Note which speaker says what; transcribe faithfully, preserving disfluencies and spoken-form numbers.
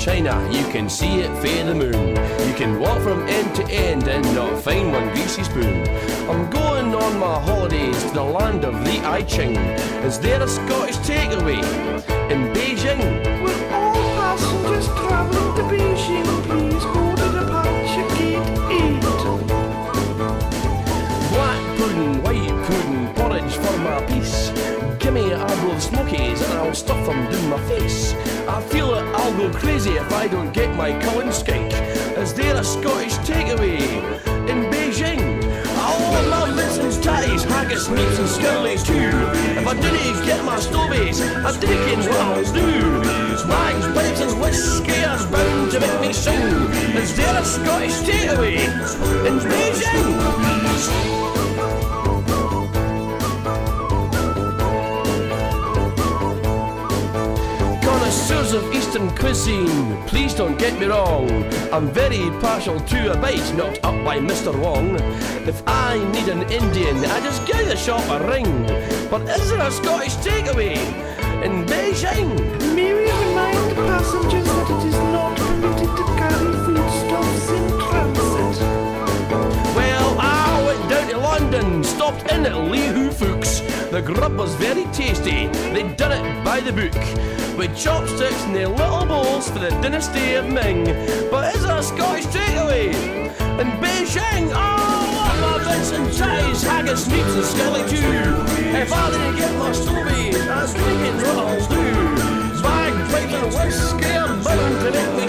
Speaker 1: China, you can see it fair the moon. You can walk from end to end and not find one greasy spoon. I'm going on my holidays to the land of the I Ching. Is there a Scottish takeaway in Beijing?
Speaker 2: Will all passengers travelling to Beijing please go to departure gate eight?
Speaker 1: Black pudding, white pudding, porridge for my piece. Gimme a bowl of smokies and I'll stuff them down my face. I feel that I'll go crazy if I don't get my Cullen skink. Is there a Scottish takeaway in Beijing? Oh, my mittens, tatties, haggis, meats and skirlies too. If I didn't get my Stovies, I didn't what I'll do. Bags, pipes and whiskey are bound to make me sing. Is there a Scottish takeaway in Beijing? Connoisseurs of Eastern cuisine, please don't get me wrong. I'm very partial to a bite knocked up by Mister Wong. If I need an Indian, I just give the shop a ring. But is there a Scottish takeaway in Beijing?
Speaker 2: May we remind passengers that it is not permitted to carry foodstuffs in transit?
Speaker 1: Well, I went down to London, stopped in at Lee Hoo Fook's. The grub was very tasty, they'd done it by the book. With chopsticks and their little bowls for the dynasty of Ming. But is there a Scottish takeaway in Beijing? Oh, what my bits and ties, haggis, meats and skelly too. If I didn't get my Stovies, I was thinking what I'll do. Bag, pipe and whiskey, I'm bound to make me